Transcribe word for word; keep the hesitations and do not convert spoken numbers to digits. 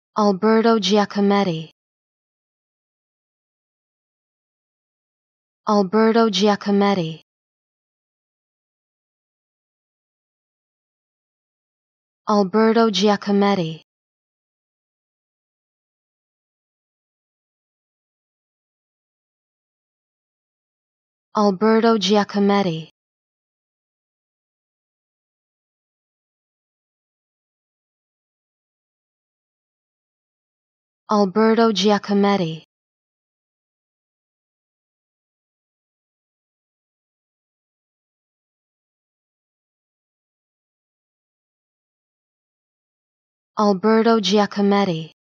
Alberto Giacometti. Alberto Giacometti. Alberto Giacometti. Alberto Giacometti. Alberto Giacometti. Alberto Giacometti.